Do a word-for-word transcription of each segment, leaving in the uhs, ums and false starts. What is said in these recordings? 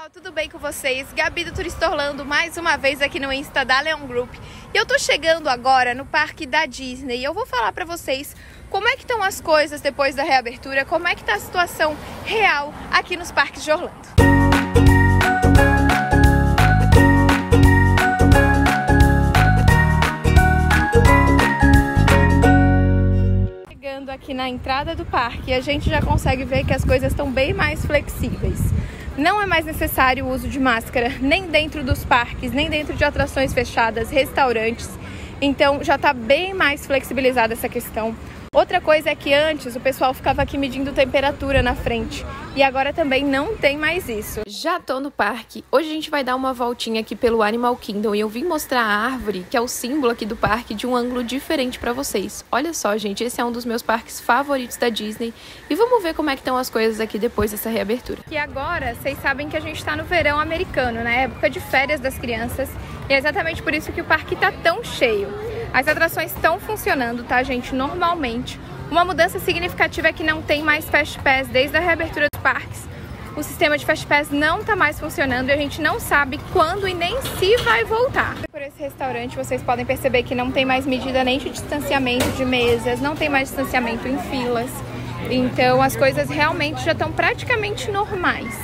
Pessoal, tudo bem com vocês? Gabi do Turista Orlando, mais uma vez aqui no Insta da Leon Group. E eu tô chegando agora no parque da Disney e eu vou falar pra vocês como é que estão as coisas depois da reabertura, como é que tá a situação real aqui nos parques de Orlando. Chegando aqui na entrada do parque, a gente já consegue ver que as coisas estão bem mais flexíveis. Não é mais necessário o uso de máscara, nem dentro dos parques, nem dentro de atrações fechadas, restaurantes. Então já está bem mais flexibilizada essa questão. Outra coisa é que antes o pessoal ficava aqui medindo temperatura na frente e agora também não tem mais isso. Já tô no parque. Hoje a gente vai dar uma voltinha aqui pelo Animal Kingdom e eu vim mostrar a árvore, que é o símbolo aqui do parque, de um ângulo diferente para vocês. Olha só, gente, esse é um dos meus parques favoritos da Disney e vamos ver como é que estão as coisas aqui depois dessa reabertura. E agora, vocês sabem que a gente está no verão americano, na época de férias das crianças, e é exatamente por isso que o parque tá tão cheio. As atrações estão funcionando, tá, gente? Normalmente. Uma mudança significativa é que não tem mais Fast Pass desde a reabertura dos parques. O sistema de Fast Pass não tá mais funcionando e a gente não sabe quando e nem se vai voltar. Por esse restaurante, vocês podem perceber que não tem mais medida nem de distanciamento de mesas, não tem mais distanciamento em filas. Então, as coisas realmente já estão praticamente normais.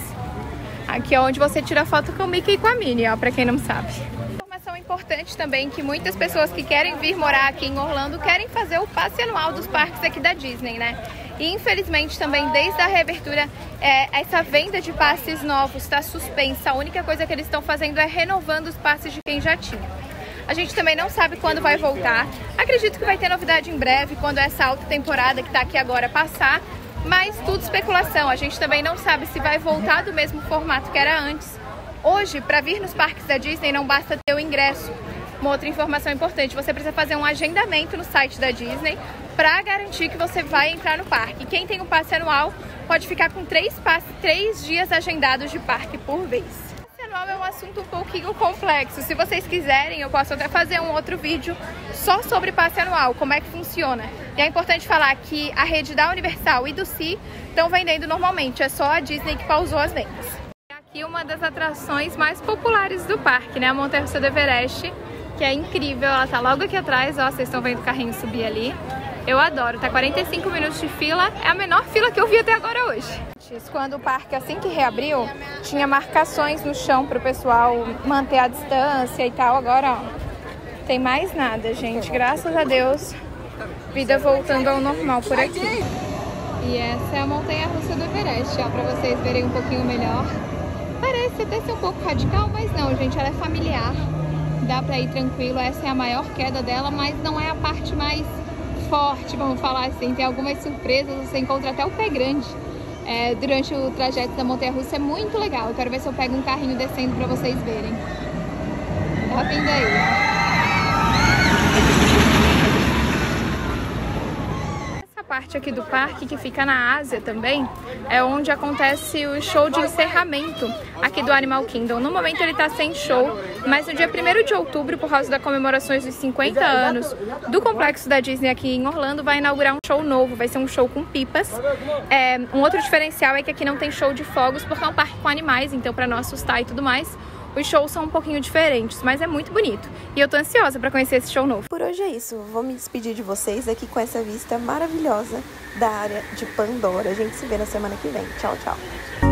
Aqui é onde você tira foto com o Mickey e com a Minnie, ó, pra quem não sabe. Importante também que muitas pessoas que querem vir morar aqui em Orlando querem fazer o passe anual dos parques aqui da Disney, né? E infelizmente também desde a reabertura é, essa venda de passes novos está suspensa. A única coisa que eles estão fazendo é renovando os passes de quem já tinha. A gente também não sabe quando vai voltar. Acredito que vai ter novidade em breve, quando essa alta temporada que está aqui agora passar. Mas tudo especulação. A gente também não sabe se vai voltar do mesmo formato que era antes. Hoje, para vir nos parques da Disney, não basta ter o ingresso. Uma outra informação importante, você precisa fazer um agendamento no site da Disney para garantir que você vai entrar no parque. Quem tem um passe anual pode ficar com três, passe, três dias agendados de parque por vez. O passe anual é um assunto um pouquinho complexo. Se vocês quiserem, eu posso até fazer um outro vídeo só sobre passe anual, como é que funciona. E é importante falar que a rede da Universal e do Sea estão vendendo normalmente, é só a Disney que pausou as vendas. Aqui uma das atrações mais populares do parque, né? A montanha-russa do Everest, que é incrível. Ela tá logo aqui atrás, ó, vocês estão vendo o carrinho subir ali. Eu adoro, tá quarenta e cinco minutos de fila, é a menor fila que eu vi até agora hoje. Quando o parque, assim que reabriu, tinha marcações no chão pro pessoal manter a distância e tal. Agora, ó, tem mais nada, gente. Graças a Deus, vida voltando ao normal por aqui. E essa é a montanha-russa do Everest, ó, pra vocês verem um pouquinho melhor. Parece até ser um pouco radical, mas não, gente, ela é familiar. Dá pra ir tranquilo, essa é a maior queda dela, mas não é a parte mais forte, vamos falar assim. Tem algumas surpresas, você encontra até o pé grande é, durante o trajeto da montanha-russa, é muito legal. Eu quero ver se eu pego um carrinho descendo pra vocês verem. Tá vindo aí. Parte aqui do parque, que fica na Ásia também, é onde acontece o show de encerramento aqui do Animal Kingdom. No momento ele tá sem show, mas no dia primeiro de outubro, por causa das comemorações dos cinquenta anos do complexo da Disney aqui em Orlando, vai inaugurar um show novo, vai ser um show com pipas. É, um outro diferencial é que aqui não tem show de fogos, porque é um parque com animais, então para não assustar e tudo mais, os shows são um pouquinho diferentes, mas é muito bonito. E eu tô ansiosa pra conhecer esse show novo. Por hoje é isso. Vou me despedir de vocês aqui com essa vista maravilhosa da área de Pandora. A gente se vê na semana que vem. Tchau, tchau.